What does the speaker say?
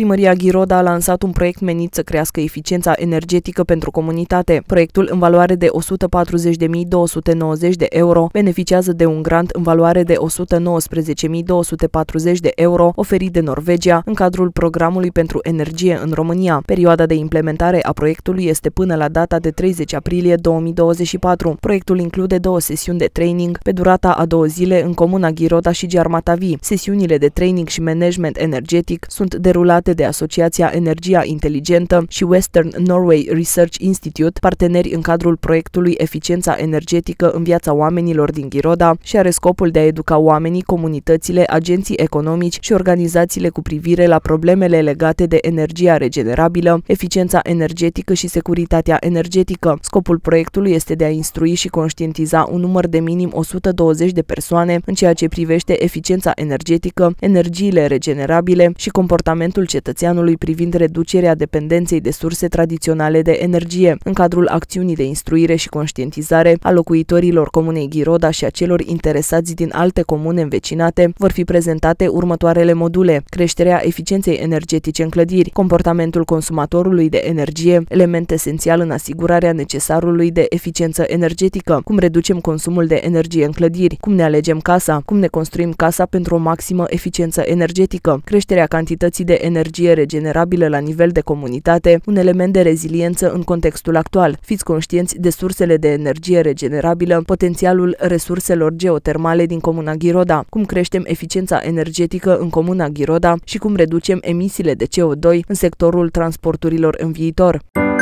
Primăria Ghiroda a lansat un proiect menit să crească eficiența energetică pentru comunitate. Proiectul, în valoare de 140.290 de euro, beneficiază de un grant în valoare de 119.240 de euro oferit de Norvegia în cadrul programului pentru energie în România. Perioada de implementare a proiectului este până la data de 30 aprilie 2024. Proiectul include 2 sesiuni de training pe durata a 2 zile în comuna Ghiroda și Giarmatavi. Sesiunile de training și management energetic sunt derulate de Asociația Energia Inteligentă și Western Norway Research Institute, parteneri în cadrul proiectului Eficiența energetică în viața oamenilor din Ghiroda, și are scopul de a educa oamenii, comunitățile, agenții economici și organizațiile cu privire la problemele legate de energia regenerabilă, eficiența energetică și securitatea energetică. Scopul proiectului este de a instrui și conștientiza un număr de minim 120 de persoane în ceea ce privește eficiența energetică, energiile regenerabile și comportamentul cetățeanului privind reducerea dependenței de surse tradiționale de energie. În cadrul acțiunii de instruire și conștientizare a locuitorilor comunei Ghiroda și a celor interesați din alte comune învecinate, vor fi prezentate următoarele module: creșterea eficienței energetice în clădiri, comportamentul consumatorului de energie, element esențial în asigurarea necesarului de eficiență energetică, cum reducem consumul de energie în clădiri, cum ne alegem casa, cum ne construim casa pentru o maximă eficiență energetică, creșterea cantității de energie regenerabilă la nivel de comunitate, un element de reziliență în contextul actual. Fiți conștienți de sursele de energie regenerabilă, potențialul resurselor geotermale din comuna Ghiroda, cum creștem eficiența energetică în comuna Ghiroda și cum reducem emisiile de CO2 în sectorul transporturilor în viitor.